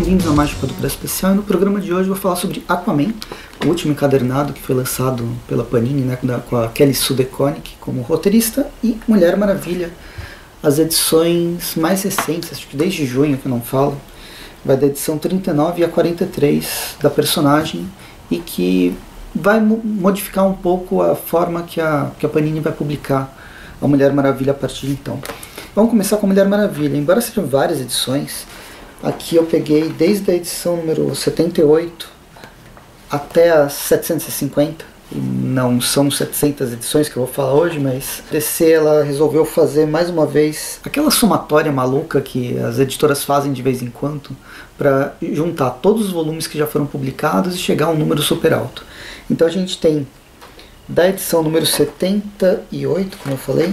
bem-vindos ao Mágica do Preço Especial, e no programa de hoje eu vou falar sobre Aquaman, o último encadernado que foi lançado pela Panini, né, com a Kelly Sue DeConnick como roteirista, e Mulher Maravilha, as edições mais recentes, acho que desde junho que eu não falo, vai da edição 39 a 43 da personagem, e que vai modificar um pouco a forma que a Panini vai publicar a Mulher Maravilha a partir de então. Vamos começar com a Mulher Maravilha. Embora sejam várias edições, aqui eu peguei desde a edição número 78 até a 750. Não são 700 edições que eu vou falar hoje, mas a DC ela resolveu fazer mais uma vez aquela somatória maluca que as editoras fazem de vez em quando para juntar todos os volumes que já foram publicados e chegar a um número super alto. Então a gente tem da edição número 78, como eu falei,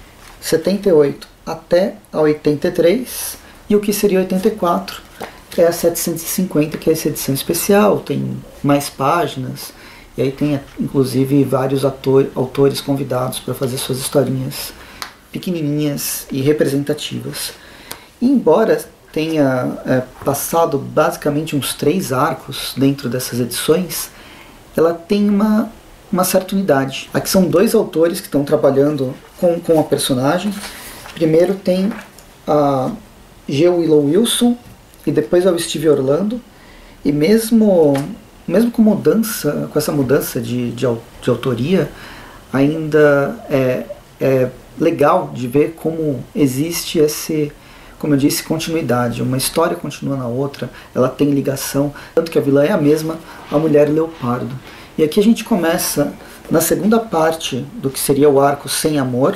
78 até a 83, e o que seria 84 é a 750, que é essa edição especial, tem mais páginas, e aí tem inclusive vários autores convidados para fazer suas historinhas pequenininhas e representativas. E embora tenha passado basicamente uns 3 arcos dentro dessas edições, ela tem uma certa unidade. Aqui são 2 autores que estão trabalhando com a personagem. Primeiro tem a G. Willow Wilson e depois é o Steve Orlando. E mesmo com essa mudança de autoria, ainda é legal de ver como existe como eu disse, continuidade. Uma história continua na outra, ela tem ligação, tanto que a vilã é a mesma, a Mulher Leopardo. E aqui a gente começa na segunda parte do que seria o arco Sem Amor.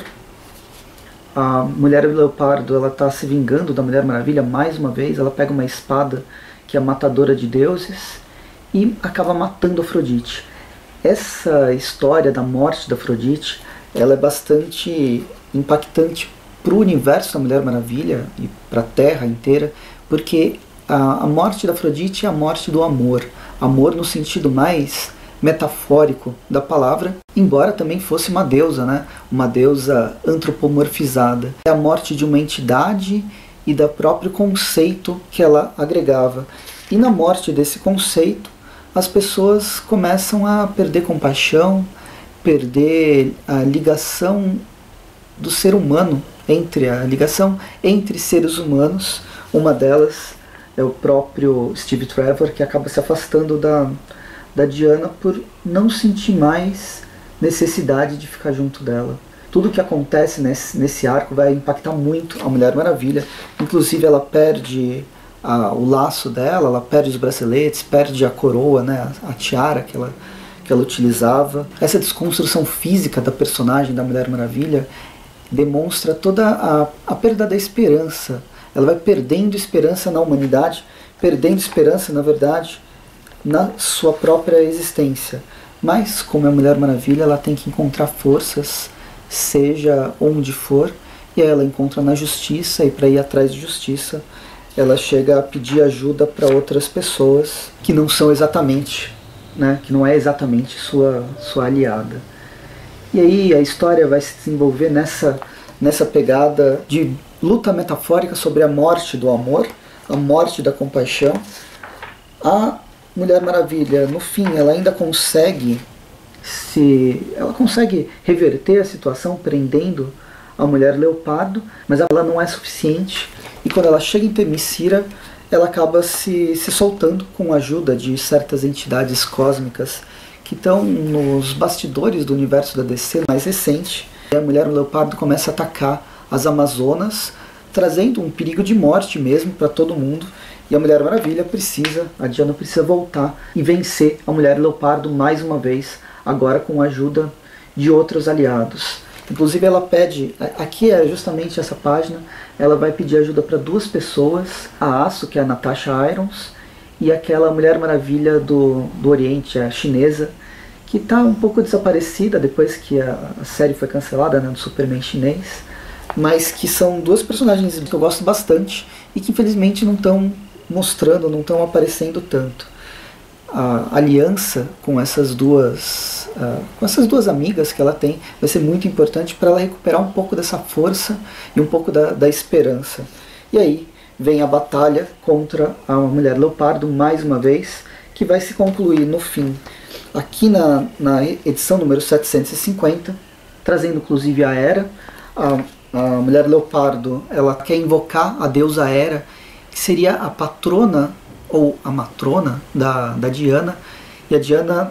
A Mulher Leopardo ela está se vingando da Mulher Maravilha mais uma vez. Ela pega uma espada que é a matadora de deuses e acaba matando Afrodite. Essa história da morte da Afrodite ela é bastante impactante para o universo da Mulher Maravilha e para a Terra inteira, porque a morte da Afrodite é a morte do amor. Amor no sentido mais metafórico da palavra, embora também fosse uma deusa, né? Uma deusa antropomorfizada. É a morte de uma entidade e do próprio conceito que ela agregava. E na morte desse conceito, as pessoas começam a perder compaixão, perder a ligação do ser humano, a ligação entre seres humanos. Uma delas é o próprio Steve Trevor, que acaba se afastando da Diana por não sentir mais necessidade de ficar junto dela. Tudo que acontece nesse arco vai impactar muito a Mulher Maravilha. Inclusive ela perde o laço dela, ela perde os braceletes, perde a coroa, né, a tiara que ela utilizava. Essa desconstrução física da personagem da Mulher Maravilha demonstra toda a perda da esperança. Ela vai perdendo esperança na humanidade, perdendo esperança, na verdade, na sua própria existência. Mas, como é a Mulher Maravilha, ela tem que encontrar forças, seja onde for, e aí ela encontra na justiça, e para ir atrás de justiça, ela chega a pedir ajuda para outras pessoas que não são exatamente, né, que não é exatamente sua aliada. E aí a história vai se desenvolver nessa pegada de luta metafórica sobre a morte do amor, a morte da compaixão. A Mulher Maravilha, no fim, ela ainda consegue reverter a situação prendendo a Mulher Leopardo, mas ela não é suficiente, e quando ela chega em Themyscira, ela acaba se soltando com a ajuda de certas entidades cósmicas que estão nos bastidores do universo da DC mais recente. E a Mulher Leopardo começa a atacar as Amazonas, trazendo um perigo de morte mesmo para todo mundo. E a Mulher Maravilha a Diana precisa voltar e vencer a Mulher Leopardo mais uma vez, agora com a ajuda de outros aliados. Inclusive ela pede, aqui é justamente essa página, ela vai pedir ajuda para 2 pessoas, a Aço, que é a Natasha Irons, e aquela Mulher Maravilha do Oriente, a chinesa, que está um pouco desaparecida depois que a série foi cancelada, né, do Superman chinês, mas que são 2 personagens que eu gosto bastante e que infelizmente não estão mostrando, não estão aparecendo tanto. A aliança com essas duas amigas que ela tem vai ser muito importante para ela recuperar um pouco dessa força e um pouco da esperança. E aí vem a batalha contra a Mulher Leopardo mais uma vez, que vai se concluir no fim, aqui na edição número 750, trazendo inclusive a Hera. A Mulher Leopardo, ela quer invocar a deusa Hera, que seria a patrona ou a matrona da Diana, e a Diana,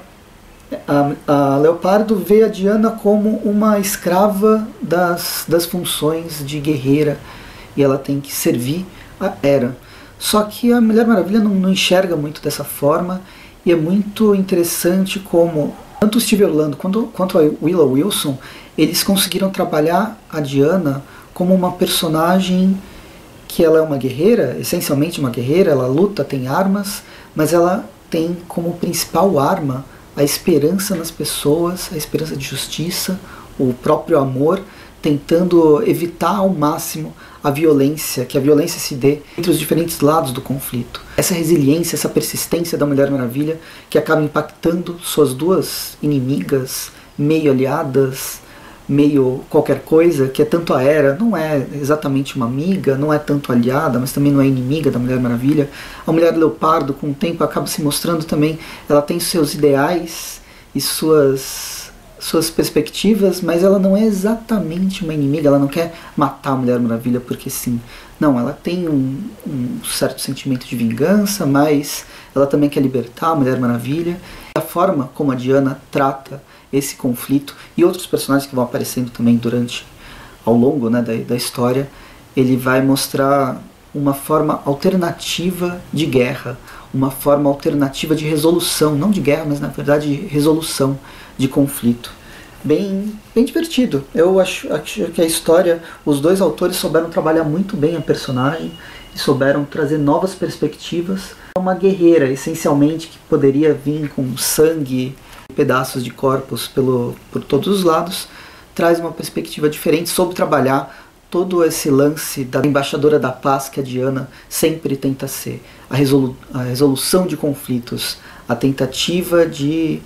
a Leopardo vê a Diana como uma escrava das funções de guerreira, e ela tem que servir a Hera. Só que a Mulher Maravilha não enxerga muito dessa forma, e é muito interessante como tanto o Steve Orlando quanto a Willow Wilson, eles conseguiram trabalhar a Diana como uma personagem que ela é uma guerreira, essencialmente uma guerreira, ela luta, tem armas, mas ela tem como principal arma a esperança nas pessoas, a esperança de justiça, o próprio amor, tentando evitar ao máximo a violência, que a violência se dê entre os diferentes lados do conflito. Essa resiliência, essa persistência da Mulher Maravilha, que acaba impactando suas duas inimigas, meio aliadas, meio qualquer coisa, que é tanto a Hera, não é exatamente uma amiga, não é tanto aliada, mas também não é inimiga da Mulher Maravilha. A Mulher Leopardo, com o tempo, acaba se mostrando também, ela tem seus ideais e suas perspectivas, mas ela não é exatamente uma inimiga, ela não quer matar a Mulher Maravilha porque sim. Não, ela tem um certo sentimento de vingança, mas ela também quer libertar a Mulher Maravilha. A forma como a Diana trata esse conflito e outros personagens que vão aparecendo também ao longo, né, da história, ele vai mostrar uma forma alternativa de guerra, uma forma alternativa de resolução, não de guerra, mas na verdade de resolução de conflito. Bem divertido. Eu acho que a história, os dois autores souberam trabalhar muito bem a personagem e souberam trazer novas perspectivas. Uma guerreira, essencialmente, que poderia vir com sangue, pedaços de corpos por todos os lados, traz uma perspectiva diferente, soube trabalhar todo esse lance da embaixadora da paz que a Diana sempre tenta ser, a resolução de conflitos, a tentativa de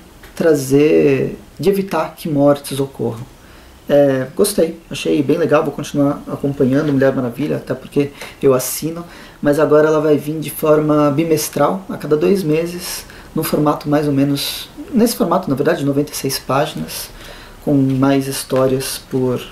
evitar que mortes ocorram. Gostei, achei bem legal, vou continuar acompanhando Mulher Maravilha, até porque eu assino, mas agora ela vai vir de forma bimestral, a cada 2 meses, num formato mais ou menos, nesse formato na verdade, 96 páginas, com mais histórias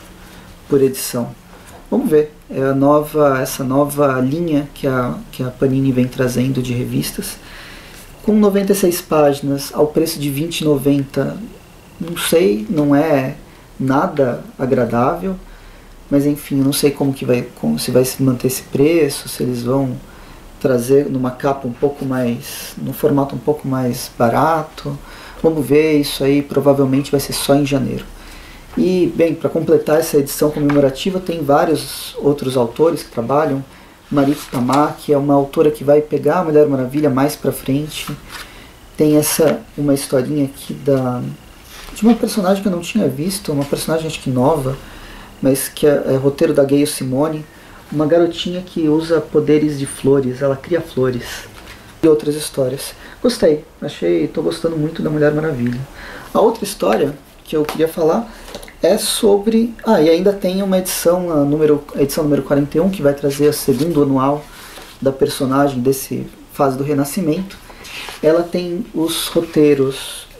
por edição. Vamos ver, essa nova linha que a Panini vem trazendo de revistas, com 96 páginas ao preço de R$ 20,90, não sei, não é nada agradável, mas enfim, não sei se vai se manter esse preço, se eles vão trazer numa capa num formato um pouco mais barato. Vamos ver, isso aí provavelmente vai ser só em janeiro. E, bem, para completar essa edição comemorativa, tem vários outros autores que trabalham. Mariko Tamaki é uma autora que vai pegar a Mulher Maravilha mais pra frente. Tem uma historinha aqui de uma personagem que eu não tinha visto, uma personagem acho que nova, mas que é roteiro da Gayle Simone, uma garotinha que usa poderes de flores, ela cria flores e outras histórias. Gostei, tô gostando muito da Mulher Maravilha. A outra história que eu queria falar é sobre... e ainda tem uma edição, a edição número 41, que vai trazer o segundo anual da personagem desse fase do Renascimento. Ela tem os roteiros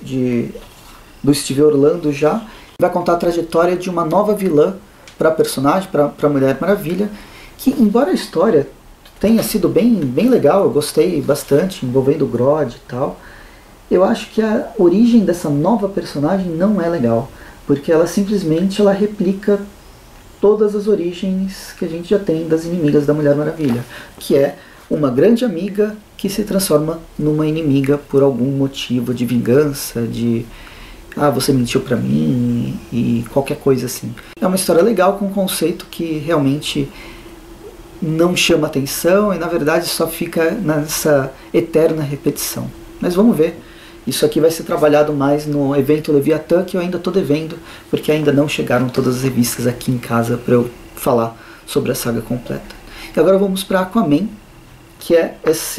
do Steve Orlando já, vai contar a trajetória de uma nova vilã para a personagem, para a Mulher Maravilha, que embora a história tenha sido bem legal, eu gostei bastante, envolvendo o Grodd e tal, eu acho que a origem dessa nova personagem não é legal, porque ela simplesmente replica todas as origens que a gente já tem das inimigas da Mulher Maravilha, que é uma grande amiga que se transforma numa inimiga por algum motivo de vingança, de você mentiu pra mim e qualquer coisa assim. É uma história legal com um conceito que realmente não chama atenção e na verdade só fica nessa eterna repetição. Mas vamos ver. Isso aqui vai ser trabalhado mais no evento Leviatã, que eu ainda estou devendo, porque ainda não chegaram todas as revistas aqui em casa para eu falar sobre a saga completa. E agora vamos para Aquaman, que é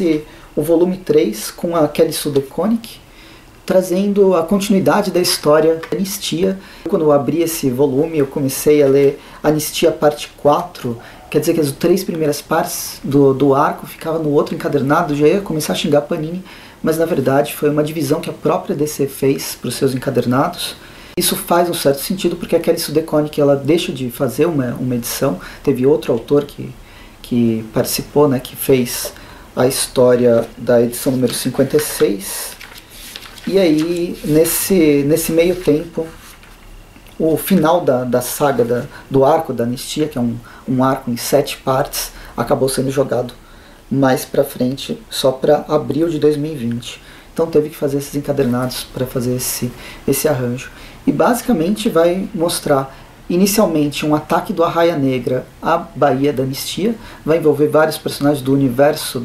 o volume 3 com a Kelly Sue DeConnick, trazendo a continuidade da história Anistia. Quando eu abri esse volume, eu comecei a ler Anistia parte 4, quer dizer que as 3 primeiras partes do arco ficavam no outro encadernado, já ia começar a xingar a Panini, mas na verdade foi uma divisão que a própria DC fez para os seus encadernados. Isso faz um certo sentido porque a Kelly Sue DeConnick, ela deixa de fazer uma edição, teve outro autor que participou, né, que fez a história da edição número 56, e aí nesse meio tempo o final da saga do arco da Anistia, que é um arco em 7 partes, acabou sendo jogado mais pra frente, só para abril de 2020. Então teve que fazer esses encadernados para fazer esse arranjo. E basicamente vai mostrar inicialmente um ataque do Arraia Negra à Baía da Anistia, vai envolver vários personagens do universo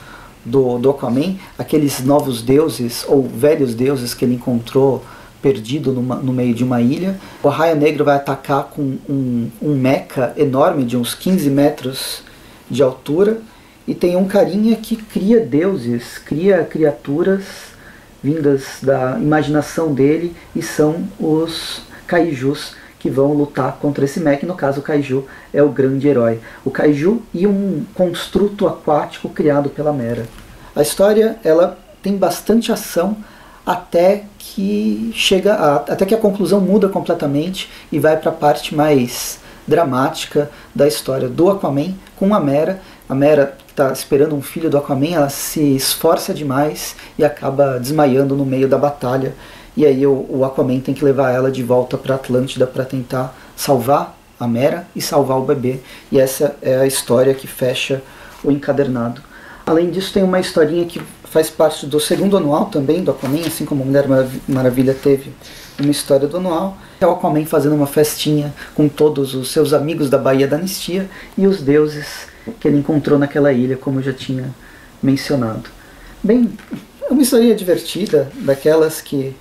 do Aquaman, aqueles novos deuses ou velhos deuses que ele encontrou perdido no meio de uma ilha. O Arraia Negro vai atacar com um mecha enorme de uns 15 metros de altura, e tem um carinha que cria deuses, cria criaturas vindas da imaginação dele, e são os kaijus que vão lutar contra esse mecha. No caso, o kaiju é o grande herói. O kaiju e um construto aquático criado pela Mera. A história, ela tem bastante ação até que a conclusão muda completamente e vai para a parte mais dramática da história do Aquaman com a Mera. A Mera, que está esperando um filho do Aquaman, ela se esforça demais e acaba desmaiando no meio da batalha. E aí o Aquaman tem que levar ela de volta para Atlântida para tentar salvar a Mera e salvar o bebê. E essa é a história que fecha o encadernado. Além disso, tem uma historinha que faz parte do segundo anual também do Aquaman, assim como a Mulher Maravilha teve uma história do anual. É o Aquaman fazendo uma festinha com todos os seus amigos da Baía da Anistia e os deuses que ele encontrou naquela ilha, como eu já tinha mencionado. Bem, é uma história divertida, daquelas que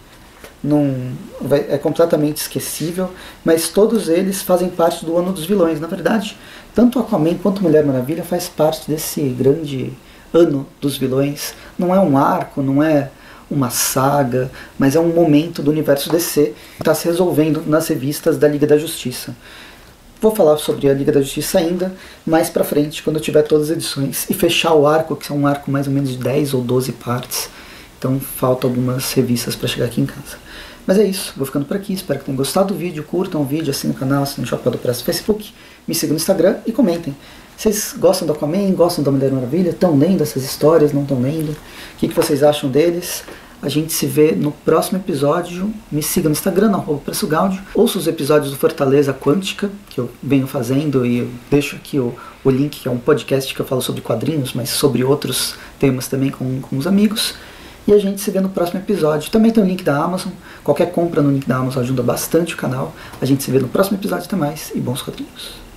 é completamente esquecível, mas todos eles fazem parte do ano dos vilões. Na verdade, tanto Aquaman quanto Mulher Maravilha faz parte desse grande ano dos vilões. Não é um arco, não é uma saga, mas é um momento do universo DC que está se resolvendo nas revistas da Liga da Justiça. Vou falar sobre a Liga da Justiça ainda mais pra frente, quando eu tiver todas as edições e fechar o arco, que é um arco mais ou menos de 10 ou 12 partes. Então faltam algumas revistas para chegar aqui em casa. Mas é isso, vou ficando por aqui, espero que tenham gostado do vídeo, curtam o vídeo, assinem o canal, assinem o Chapéu do Preço no Facebook, me sigam no Instagram e comentem. Vocês gostam do Aquaman, gostam da Mulher Maravilha, estão lendo essas histórias, não estão lendo? O que vocês acham deles? A gente se vê no próximo episódio. Me siga no Instagram, @PreçoGaudio. Ouça os episódios do Fortaleza Quântica, que eu venho fazendo, e eu deixo aqui o link, que é um podcast que eu falo sobre quadrinhos, mas sobre outros temas também com os amigos. E a gente se vê no próximo episódio. Também tem o link da Amazon. Qualquer compra no link da Amazon ajuda bastante o canal. A gente se vê no próximo episódio. Até mais e bons quadrinhos.